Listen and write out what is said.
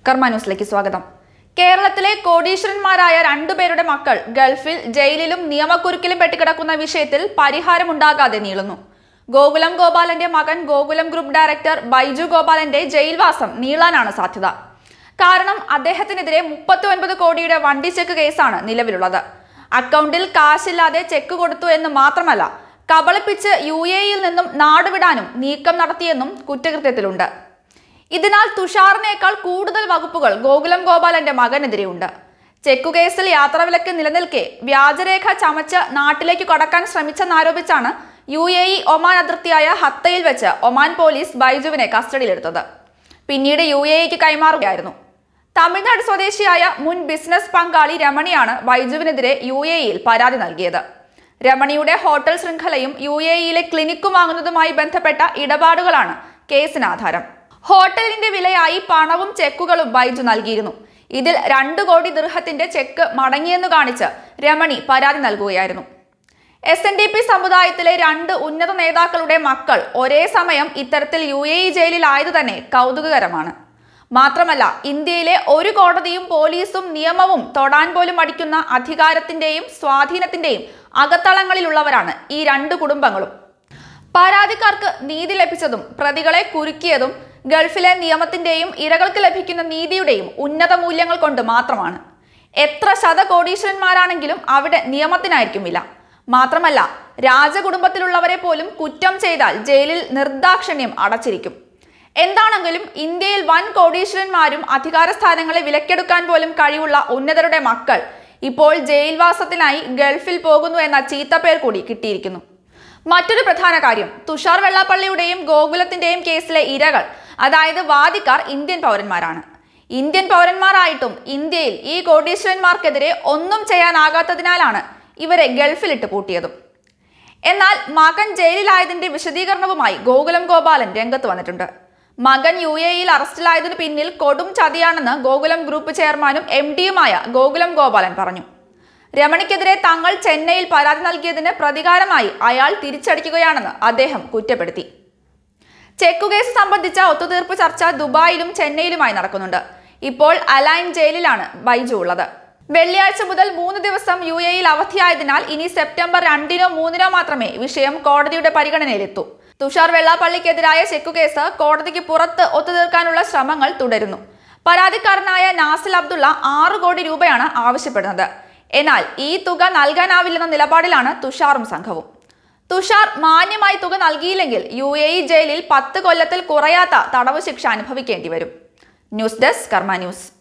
കർമ്മ ന്യൂസിലേക്ക് സ്വാഗതം. കേരളത്തിലെ കോടീശ്വരന്മാരായ രണ്ടുപേരുടെ മക്കൾ ഗൾഫിൽ ജയിലിലും നിയമക്കുരുക്കിലും പെട്ടുകിടക്കുന്ന വിഷയത്തിൽ പരിഹാരമുണ്ടാകാതെ നീളുന്നു. ഗോകുലം ഗോപാലന്റെ മകൻ ഗോകുലം ഗ്രൂപ്പ് ഡയറക്ടർ ബൈജു ഗോപാലന്റെ ജയിൽവാസം നീളാനാണ് സാധ്യത. കാരണം അദ്ദേഹത്തിനെതിരെ 39 കോടിയുടെ വണ്ടി ചെക്ക് കേസാണ് നിലവിലുള്ളത്. അക്കൗണ്ടിൽ കാശില്ലാതെ ചെക്ക് കൊടുത്തു എന്ന് മാത്രമല്ല, കബളിപ്പിച്ച് UAE-യിൽ നിന്നും നാടുവിടാനും നീക്കം നടത്തിയെന്നും കുറ്റകൃത്യത്തിലുണ്ട്. ഇതിനാൽ തുഷാറിനേക്കാൾ കൂടുതൽ വകുപ്പുകൾ ഗോകുലം ഗോപാലന്റെ മകനെതിരെയുണ്ട്. ചെക്കുകേസിൽ യാത്രാവിലക്ക് നിലനിൽക്കെ വ്യാജരേഖ ചമച്ച് നാട്ടിലേക്ക് കടക്കാൻ ശ്രമിച്ചെന്നാരോപിച്ചാണ് UAE ഒമാൻ അതിർത്തിയായ ഹത്തയിൽ വെച്ച് ഒമാൻ പോലീസ് ബൈജുവിനെ കസ്റ്റഡിയിലെടുത്തത്. പിന്നീട് UAE-ക്ക് കൈമാറുകയായിരുന്നു. തമിഴ്നാട് സ്വദേശിയായ മുൻ ബിസിനസ് പങ്കാളി രമണിയാണ് ബൈജുവിനെതിരെ UAE-യിൽ പരാതി നൽകിയത്. രമണിയുടെ ഹോട്ടൽ ശൃംഖലയും UAE-യിലെ ക്ലിനിക്കും വാങ്ങുന്നതുമായി ബന്ധപ്പെട്ട ഇടപാടുകളാണ് കേസിന് ആധാരം. ഹോട്ടലിന്റെ വിലയായി പണവും ചെക്കുകളും ബൈജു നൽകിയിരുന്നു. ഇതിൽ 2 കോടി ദിർഹത്തിന്റെ ചെക്ക് മടങ്ങിയെന്നു കാണിച്ച് രമണി പരാതി നൽകുകയായിരുന്നു. SNDP സമുദായത്തിലെ 2 ഉന്നത നേതാക്കളുടെ മക്കൾ ഒരേ സമയം ഇത്തരത്തിൽ UAE ജയിലിലായത് തന്നെ കൗതുകകരമാണ്. മാത്രമല്ല, ഇന്ത്യയിലെ ഒരു കോടതിയും പോലീസും നിയമവും തൊടാൻ പോലും മടിക്കുന്ന അധികാരത്തിന്റെയും സ്വാധീനത്തിന്റെയും അകത്തളങ്ങളിലുള്ളവരാണ് ഈ 2 കുടുംബങ്ങളും. പരാതിക്കാർക്ക് നീതി ലഭിച്ചതും പ്രതികളെ കുരുക്കിയതും ഗൾഫിലെ നിയമത്തിന്റെയും ഇരകൾക്ക് ലഭിക്കുന്ന നീതിയുടെയും ഉന്നത മൂല്യങ്ങൾ കൊണ്ട് മാത്രമാണ്. എത്ര ശതകോടീശ്വരന്മാരാണെങ്കിലും അവിടെ നിയമത്തിനായിരിക്കും വില. മാത്രമല്ല, രാജകുടുംബത്തിലുള്ളവരെ പോലും കുറ്റം ചെയ്താൽ ജയിലിൽ നിർദാക്ഷിണ്യം അടച്ചിരിക്കും. എന്താണെങ്കിലും ഇന്ത്യയിൽ വൻ കോടീശ്വരന്മാരും അധികാര സ്ഥാനങ്ങളെ വിലക്കെടുക്കാൻ പോലും കഴിവുള്ള ഉന്നതരുടെ മക്കൾ ഇപ്പോൾ ജയിൽവാസത്തിനായി ഗൾഫിൽ പോകുന്നു എന്ന ചീത്തപ്പേർ കൂടി കിട്ടിയിരിക്കുന്നു. മറ്റൊരു പ്രധാന കാര്യം, തുഷാർ വെള്ളാപ്പള്ളിയുടെയും ഗോകുലത്തിന്റെയും കേസിലെ ഇരകൾ, അതായത് വാദിക്കാർ ഇന്ത്യൻ പൗരന്മാരാണ്. ഇന്ത്യൻ പൗരന്മാരായിട്ടും ഇന്ത്യയിൽ ഈ കോടീശ്വരന്മാർക്കെതിരെ ഒന്നും ചെയ്യാനാകാത്തതിനാലാണ് ഇവരെ ഗൾഫിലിട്ട് പൂട്ടിയതും. എന്നാൽ മകൻ ജയിലിലായതിന്റെ വിശദീകരണവുമായി ഗോകുലം ഗോപാലൻ രംഗത്ത് വന്നിട്ടുണ്ട്. മകൻ UAE-യിൽ അറസ്റ്റിലായതിനു പിന്നിൽ കൊടും ചതിയാണെന്ന് ഗോകുലം ഗ്രൂപ്പ് ചെയർമാനും MD-യുമായ ഗോകുലം ഗോപാലൻ പറഞ്ഞു. രമണിക്കെതിരെ തങ്ങൾ ചെന്നൈയിൽ പരാതി നൽകിയതിന് പ്രതികാരമായി അയാൾ തിരിച്ചടിക്കുകയാണെന്ന് അദ്ദേഹം കുറ്റപ്പെടുത്തി. ചെക്കുകേസ് സംബന്ധിച്ച ഒത്തുതീർപ്പ് ചർച്ച ദുബായിലും ചെന്നൈയിലുമായി നടക്കുന്നുണ്ട്. ഇപ്പോൾ അലൈൻ ജയിലിലാണ് ബൈജു ഉള്ളത്. വെള്ളിയാഴ്ച മുതൽ 3 ദിവസം UAE-യിൽ അവധിയായതിനാൽ ഇനി സെപ്റ്റംബർ 2-നോ 3-നോ മാത്രമേ വിഷയം കോടതിയുടെ പരിഗണനയിലെത്തൂ. തുഷാർ വെള്ളാപ്പള്ളിക്കെതിരായ ചെക്കുകേസ് കോടതിക്ക് പുറത്ത് ഒത്തുതീർക്കാനുള്ള ശ്രമങ്ങൾ തുടരുന്നു. പരാതിക്കാരനായ നാസിൽ അബ്ദുള്ള 6 കോടി രൂപയാണ് ആവശ്യപ്പെടുന്നത്. എന്നാൽ ഈ തുക നൽകാനാവില്ലെന്ന നിലപാടിലാണ് തുഷാറും സംഘവും. തുഷാർ മാന്യമായി തുക നൽകിയില്ലെങ്കിൽ UAE ജയിലിൽ 10 കൊല്ലത്തിൽ കുറയാത്ത തടവ് ശിക്ഷ അനുഭവിക്കേണ്ടി വരും. News desk Karma news.